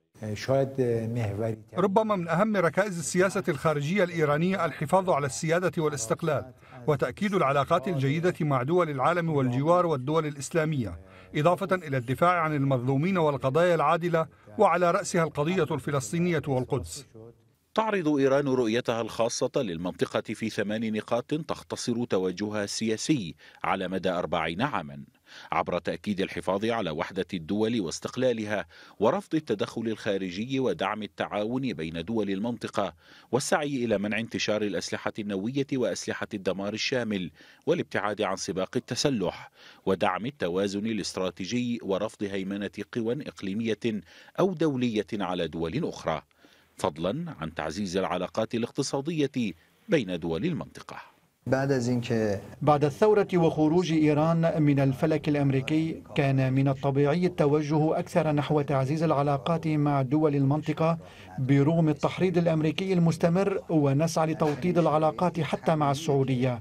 T: ربما من أهم ركائز السياسة الخارجية الإيرانية الحفاظ على السيادة والاستقلال وتأكيد العلاقات الجيدة مع دول العالم والجوار والدول الإسلامية، إضافة إلى الدفاع عن المظلومين والقضايا العادلة، وعلى رأسها القضية الفلسطينية والقدس.
S: تعرض إيران رؤيتها الخاصة للمنطقة في 8 نقاط تختصر توجهها السياسي على مدى 40 عاما، عبر تأكيد الحفاظ على وحدة الدول واستقلالها، ورفض التدخل الخارجي ودعم التعاون بين دول المنطقة، والسعي إلى منع انتشار الأسلحة النووية وأسلحة الدمار الشامل، والابتعاد عن سباق التسلح، ودعم التوازن الاستراتيجي، ورفض هيمنة قوى إقليمية أو دولية على دول أخرى، فضلا عن تعزيز العلاقات الاقتصادية بين دول المنطقة.
U: بعد الثورة وخروج إيران من الفلك الأمريكي، كان من الطبيعي التوجه أكثر نحو تعزيز العلاقات مع دول المنطقة برغم التحريض الأمريكي المستمر، ونسعى لتوطيد العلاقات حتى مع السعودية.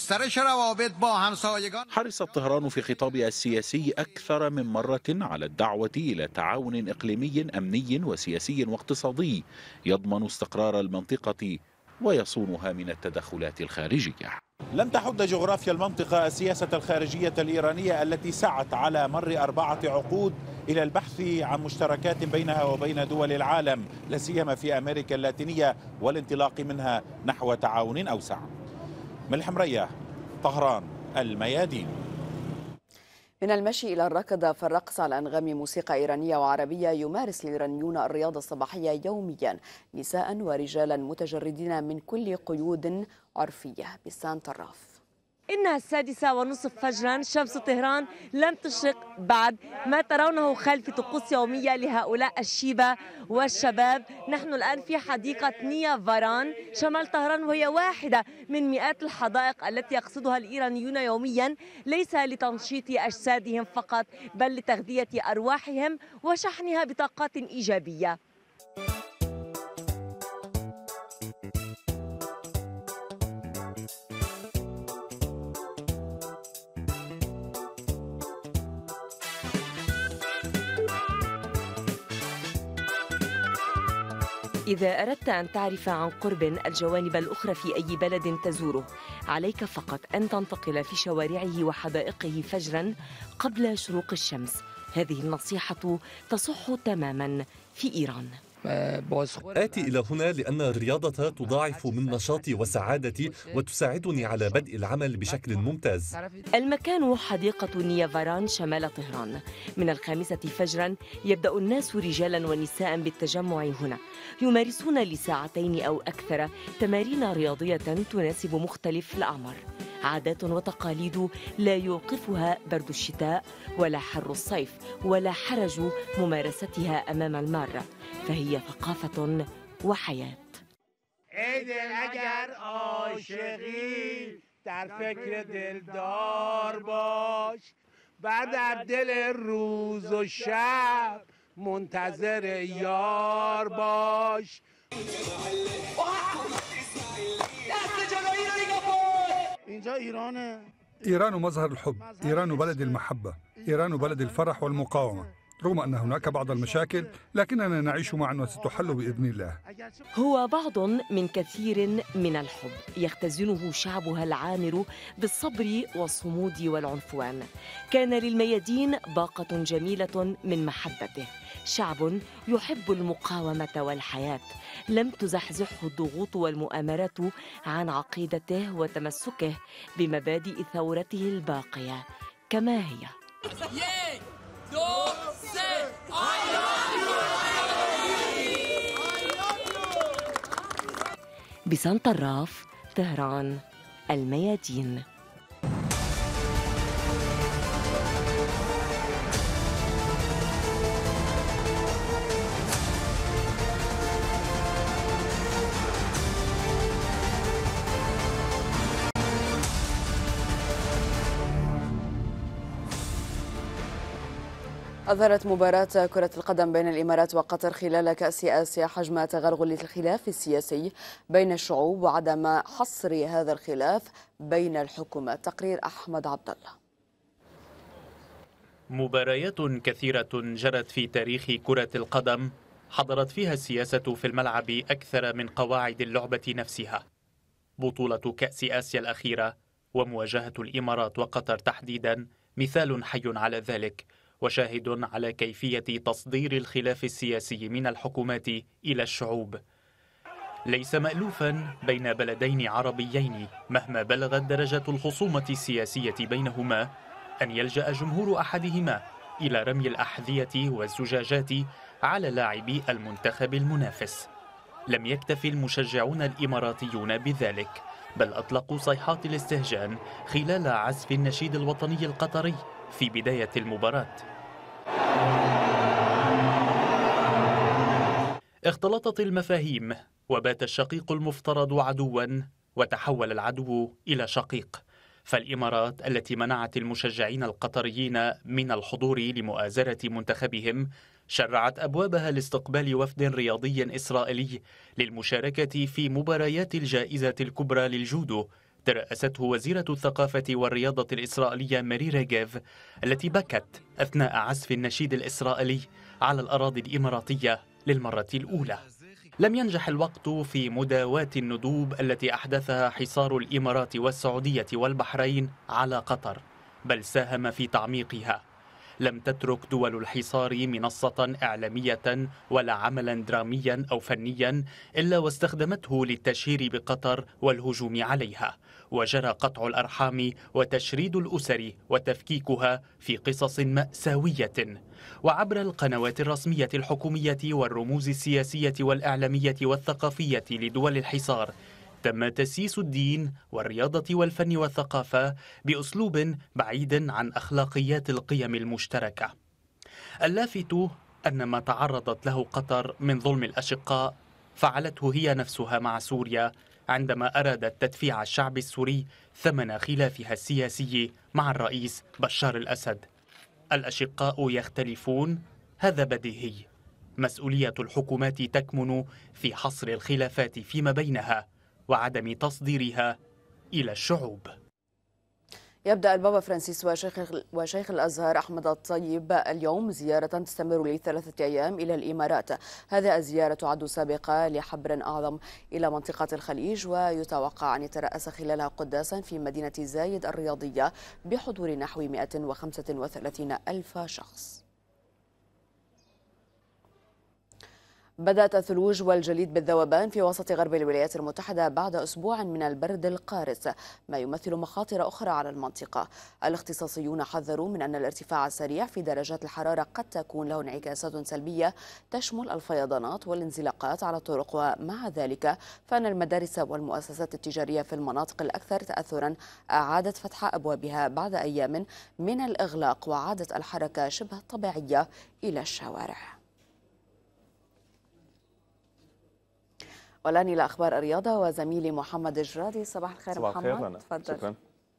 S: حرصت طهران في خطابها السياسي أكثر من مرة على الدعوة إلى تعاون إقليمي أمني وسياسي واقتصادي يضمن استقرار المنطقة ويصونها من التدخلات الخارجية.
V: لم تحد جغرافيا المنطقة السياسة الخارجية الإيرانية التي سعت على مر 4 عقود إلى البحث عن مشتركات بينها وبين دول العالم، لا سيما في أمريكا اللاتينية، والانطلاق منها نحو تعاون أوسع. من الحمرية، طهران، الميادين.
A: من المشي إلى الركض فالرقص على أنغام موسيقى إيرانية وعربية، يمارس الإيرانيون الرياضة الصباحية يوميا، نساء ورجالا متجردين من كل قيود عرفية. بسان طراف.
W: إنها 6:30 فجرا، شمس طهران لم تشرق بعد. ما ترونه خلفي طقوس يومية لهؤلاء الشيبة والشباب. نحن الآن في حديقة نيا فاران شمال طهران، وهي واحدة من مئات الحدائق التي يقصدها الإيرانيون يوميا، ليس لتنشيط أجسادهم فقط بل لتغذية أرواحهم وشحنها بطاقات إيجابية. إذا أردت أن تعرف عن قرب الجوانب الأخرى في أي بلد تزوره، عليك فقط أن تنتقل في شوارعه وحدائقه فجراً قبل شروق الشمس. هذه النصيحة تصح تماماً في إيران.
X: آتي إلى هنا لأن الرياضة تضاعف من نشاطي وسعادتي وتساعدني على بدء العمل بشكل ممتاز.
W: المكان حديقة نيا فاران شمال طهران. من 5 فجرا يبدأ الناس رجالا ونساء بالتجمع هنا، يمارسون لساعتين أو أكثر تمارين رياضية تناسب مختلف الأعمار. عادات وتقاليد لا يوقفها برد الشتاء ولا حر الصيف ولا حرج ممارستها أمام المارة، فهي ثقافة وحياة.
Y: ایدل اگر عاشقی در فکر دلدار باش، بعد در دل روز و شب منتظر یار باش. اینجا ایرانه.
T: إيران مظهر الحب، إيران بلد المحبة، إيران بلد الفرح والمقاومة. رغم أن هناك بعض المشاكل لكننا نعيش معا وستحل بإذن الله.
W: هو بعض من كثير من الحب يختزنه شعبها العامر بالصبر والصمود والعنفوان. كان للميادين باقة جميلة من محبته، شعب يحب المقاومة والحياة، لم تزحزحه الضغوط والمؤامرات عن عقيدته وتمسكه بمبادئ ثورته الباقية كما هي. بسان طراف، طهران، الميادين.
A: أظهرت مباراة كرة القدم بين الإمارات وقطر خلال كأس آسيا حجم تغلغل الخلاف السياسي بين الشعوب وعدم حصر هذا الخلاف بين الحكومات. تقرير أحمد عبد الله.
R: مباريات كثيرة جرت في تاريخ كرة القدم حضرت فيها السياسة في الملعب أكثر من قواعد اللعبة نفسها. بطولة كأس آسيا الأخيرة ومواجهة الإمارات وقطر تحديدا مثال حي على ذلك، وشاهد على كيفية تصدير الخلاف السياسي من الحكومات إلى الشعوب. ليس مألوفا بين بلدين عربيين مهما بلغت درجة الخصومة السياسية بينهما أن يلجأ جمهور أحدهما إلى رمي الأحذية والزجاجات على لاعبي المنتخب المنافس. لم يكتف المشجعون الإماراتيون بذلك، بل أطلقوا صيحات الاستهجان خلال عزف النشيد الوطني القطري في بداية المباراة. اختلطت المفاهيم وبات الشقيق المفترض عدوا وتحول العدو إلى شقيق. فالإمارات التي منعت المشجعين القطريين من الحضور لمؤازرة منتخبهم شرعت أبوابها لاستقبال وفد رياضي إسرائيلي للمشاركة في مباريات الجائزة الكبرى للجودو ترأسته وزيرة الثقافة والرياضة الإسرائيلية ماري ريغيف، التي بكت أثناء عزف النشيد الإسرائيلي على الأراضي الإماراتية للمرة الأولى. لم ينجح الوقت في مداواة الندوب التي أحدثها حصار الإمارات والسعودية والبحرين على قطر، بل ساهم في تعميقها. لم تترك دول الحصار منصة إعلامية ولا عملا دراميا أو فنيا إلا واستخدمته للتشهير بقطر والهجوم عليها، وجرى قطع الأرحام وتشريد الأسر وتفكيكها في قصص مأساوية. وعبر القنوات الرسمية الحكومية والرموز السياسية والإعلامية والثقافية لدول الحصار تم تسييس الدين والرياضة والفن والثقافة بأسلوب بعيد عن أخلاقيات القيم المشتركة. اللافت أن ما تعرضت له قطر من ظلم الأشقاء فعلته هي نفسها مع سوريا عندما أرادت تدفيع الشعب السوري ثمن خلافها السياسي مع الرئيس بشار الأسد. الأشقاء يختلفون، هذا بديهي. مسؤولية الحكومات تكمن في حصر الخلافات فيما بينها وعدم تصديرها إلى الشعوب.
A: يبدأ البابا فرانسيس وشيخ الأزهر أحمد الطيب اليوم زيارة تستمر ل3 أيام إلى الإمارات. هذه الزيارة تعد سابقة لحبر أعظم إلى منطقة الخليج، ويتوقع أن يترأس خلالها قداسا في مدينة زايد الرياضية بحضور نحو 135 ألف شخص. بدأت الثلوج والجليد بالذوبان في وسط غرب الولايات المتحدة بعد أسبوع من البرد القارس، ما يمثل مخاطر أخرى على المنطقة. الاختصاصيون حذروا من أن الارتفاع السريع في درجات الحرارة قد تكون له انعكاسات سلبية تشمل الفيضانات والانزلاقات على الطرق، ومع ذلك فإن المدارس والمؤسسات التجارية في المناطق الأكثر تأثرا أعادت فتح أبوابها بعد أيام من الإغلاق، وعادت الحركة شبه طبيعية إلى الشوارع. والآن إلى أخبار الرياضة وزميلي محمد الجرادي. صباح الخير محمد، تفضل.
B: شكرا.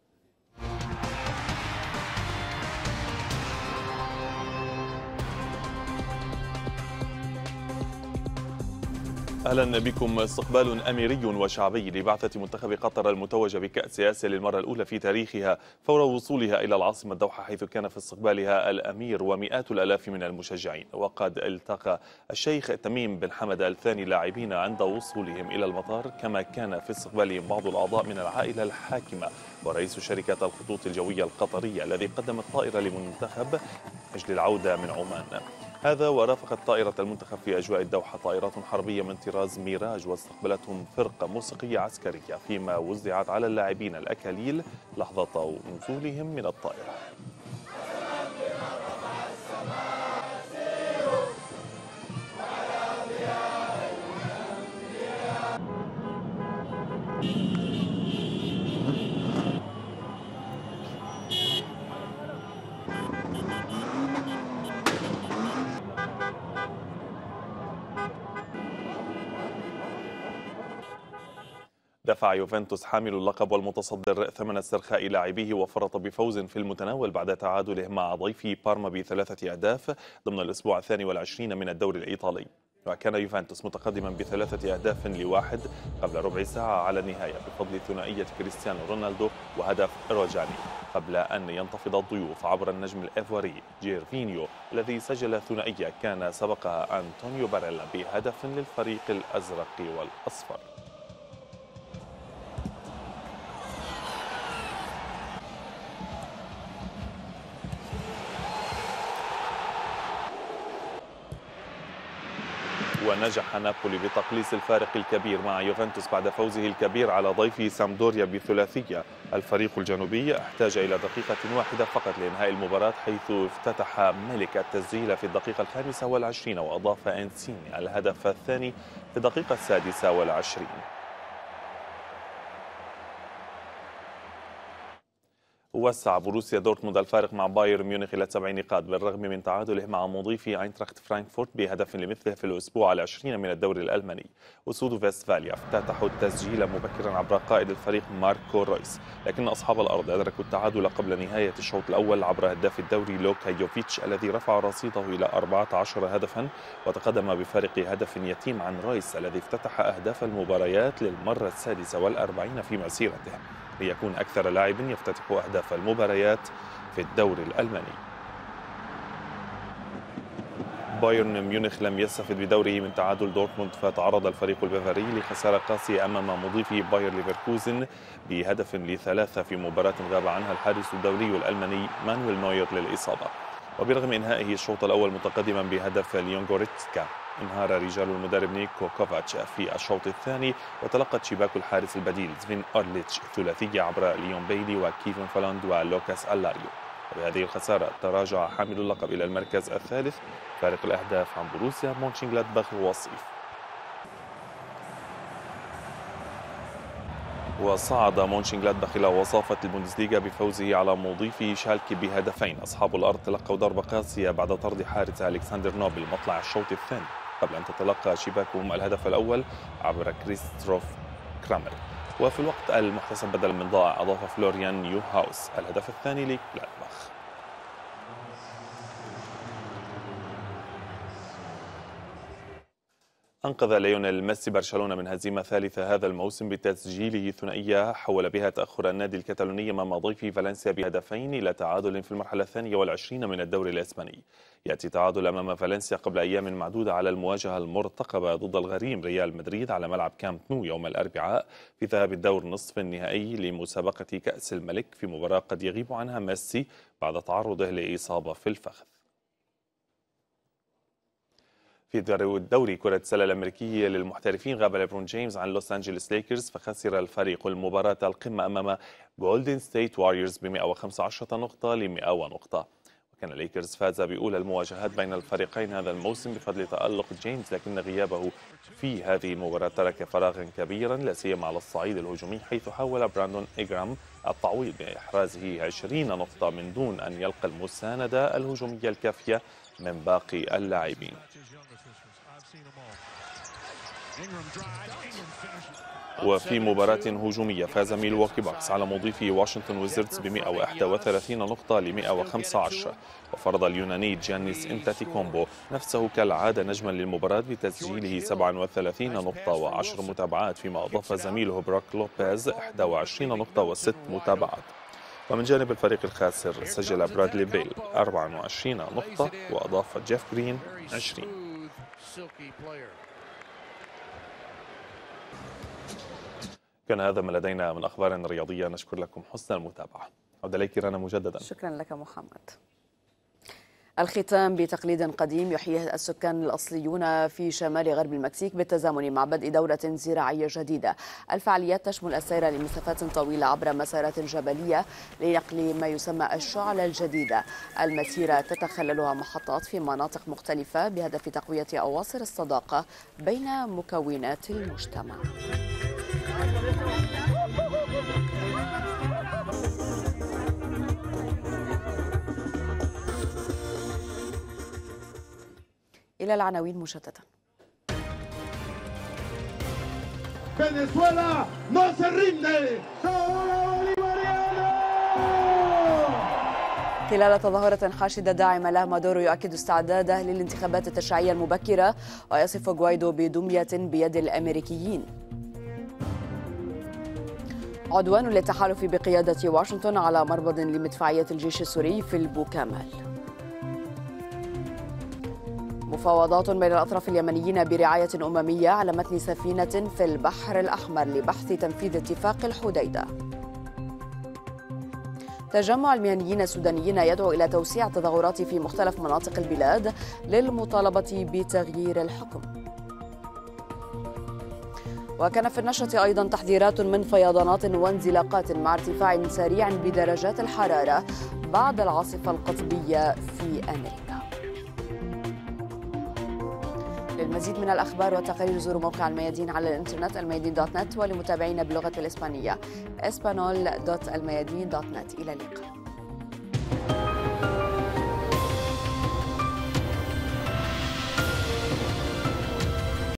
B: أهلا بكم. استقبال أميري وشعبي لبعثة منتخب قطر المتوج بكأس آسيا للمرة الأولى في تاريخها فور وصولها إلى العاصمة الدوحة، حيث كان في استقبالها الأمير ومئات الآلاف من المشجعين. وقد التقى الشيخ تميم بن حمد الثاني لاعبين عند وصولهم إلى المطار، كما كان في استقبالهم بعض الأعضاء من العائلة الحاكمة ورئيس شركة الخطوط الجوية القطرية الذي قدم الطائرة لمنتخب أجل العودة من عمان. هذا ورافقت طائرة المنتخب في أجواء الدوحة طائرات حربية من طراز ميراج، واستقبلتهم فرقة موسيقية عسكرية، فيما وزعت على اللاعبين الأكاليل لحظة نزولهم من الطائرة. دفع يوفنتوس حامل اللقب والمتصدر ثمن استرخاء لاعبيه وفرط بفوز في المتناول بعد تعادله مع ضيفه بارما ب3 أهداف ضمن الأسبوع 22 من الدوري الإيطالي. وكان يوفنتوس متقدما ب3 أهداف ل1 قبل ربع ساعة على النهاية بفضل ثنائية كريستيانو رونالدو وهدف روجاني، قبل أن ينتفض الضيوف عبر النجم الإيفواري جيرفينيو الذي سجل ثنائية كان سبقها أنطونيو باريلا بهدف للفريق الأزرق والأصفر. ونجح نابولي بتقليص الفارق الكبير مع يوفنتوس بعد فوزه الكبير على ضيفه سامدوريا بثلاثية. الفريق الجنوبي احتاج إلى دقيقة واحدة فقط لإنهاء المباراة، حيث افتتح ملك التسجيل في الدقيقة 25 وأضاف إنسيني الهدف الثاني في الدقيقة 26. وسع بروسيا دورتموند الفارق مع بايرن ميونخ إلى 7 نقاط بالرغم من تعادله مع مضيفي اينتراخت فرانكفورت بهدف لمثله في الأسبوع 20 من الدوري الألماني. وسود فيستفاليا افتتحوا التسجيل مبكرا عبر قائد الفريق ماركو رويس، لكن أصحاب الأرض أدركوا التعادل قبل نهاية الشوط الأول عبر هداف الدوري لوكا يوفيتش الذي رفع رصيده إلى 14 هدفا وتقدم بفارق هدف يتيم عن رويس الذي افتتح أهداف المباريات للمرة 46 في مسيرته، ليكون أكثر لاعب يفتتح أهداف المباريات في الدوري الألماني. بايرن ميونخ لم يستفد بدوره من تعادل دورتموند، فتعرض الفريق البافاري لخسارة قاسية أمام مضيفه باير ليفركوزن بهدف ل3 في مباراة غاب عنها الحارس الدولي الألماني مانويل نوير للإصابة. وبرغم إنهائه الشوط الأول متقدما بهدف ليون غوريتسكا، انهار رجال المدرب نيكو كوفاتش في الشوط الثاني، وتلقت شباك الحارس البديل سفين أورليتش ثلاثية عبر ليون بيلي وكيفن فلاند ولوكاس ألاريو. وبهذه الخسارة تراجع حامل اللقب إلى المركز الثالث، فارق الأهداف عن بروسيا مونشنغلادباخ وصيف. وصعد مونشنغلادباخ إلى وصافة البوندسليغا بفوزه على مضيفه شالكي بهدفين. أصحاب الأرض تلقوا ضربة قاسية بعد طرد حارس ألكسندر نوبل مطلع الشوط الثاني، قبل أن تتلقى شباكهم الهدف الأول عبر كريستروف كرامر. وفي الوقت المحتسب بدلا من ضائع أضاف فلوريان نيوهاوس الهدف الثاني لجلادباخ. أنقذ ليونيل ميسي برشلونة من هزيمة ثالثة هذا الموسم بتسجيله ثنائية حول بها تأخر النادي الكتالوني أمام ضيفه فالنسيا بهدفين إلى تعادل في المرحلة 22 من الدوري الإسباني. يأتي تعادل أمام فالنسيا قبل أيام معدودة على المواجهة المرتقبة ضد الغريم ريال مدريد على ملعب كامب نو يوم الأربعاء في ذهاب الدور نصف النهائي لمسابقة كأس الملك، في مباراة قد يغيب عنها ميسي بعد تعرضه لإصابة في الفخذ. في الدوري كرة السلة الأمريكية للمحترفين غاب ليبرون جيمس عن لوس أنجلوس ليكرز، فخسر الفريق المباراة القمة أمام جولدن ستيت واريورز ب 115 نقطة ل 100 نقطة. وكان ليكرز فاز بأولى المواجهات بين الفريقين هذا الموسم بفضل تألق جيمس، لكن غيابه في هذه المباراة ترك فراغا كبيرا لا سيما على الصعيد الهجومي، حيث حاول براندون إيغرام التعويض بإحرازه 20 نقطة من دون أن يلقى المساندة الهجومية الكافية من باقي اللاعبين. وفي مباراة هجومية فاز ميلواكي باكس على مضيفي واشنطن ويزردز ب 131 نقطة ل 115، وفرض اليوناني جيانيس انتاتيكومبو نفسه كالعادة نجما للمباراة بتسجيله 37 نقطة و10 متابعات، فيما أضاف زميله براك لوبيز 21 نقطة و6 متابعات. ومن جانب الفريق الخاسر سجل برادلي بيل 24 نقطة وأضاف جيف جرين 20. كان هذا ما لدينا من أخبار رياضية، نشكر لكم حسن المتابعة. عودة إليك رنا مجددا.
A: شكرا لك محمد. الختام بتقليد قديم يحييه السكان الأصليون في شمال غرب المكسيك بالتزامن مع بدء دورة زراعية جديدة. الفعاليات تشمل السير لمسافات طويلة عبر مسارات جبلية لنقل ما يسمى الشعلة الجديدة. المسيرة تتخللها محطات في مناطق مختلفة بهدف تقوية أواصر الصداقة بين مكونات المجتمع. إلى العناوين مشتتة.
Y: فنزويلا no se rinde.
A: خلال تظاهرة حاشدة داعمة له، مادورو يؤكد استعداده للانتخابات التشريعية المبكرة ويصف غوايدو بدمية بيد الأمريكيين. عدوان للتحالف بقيادة واشنطن على مربض لمدفعية الجيش السوري في البوكمال. مفاوضات بين الأطراف اليمنيين برعاية أممية على متن سفينة في البحر الأحمر لبحث تنفيذ اتفاق الحديدة. تجمع المهنيين السودانيين يدعو إلى توسيع التظاهرات في مختلف مناطق البلاد للمطالبة بتغيير الحكم. وكان في النشرة أيضا تحذيرات من فيضانات وانزلاقات مع ارتفاع سريع بدرجات الحرارة بعد العاصفة القطبية في أمريكا. للمزيد من الأخبار والتقارير زوروا موقع الميادين على الإنترنت الميادين.net، ولمتابعينا باللغة الإسبانية espanol.almayadin.net. إلى اللقاء.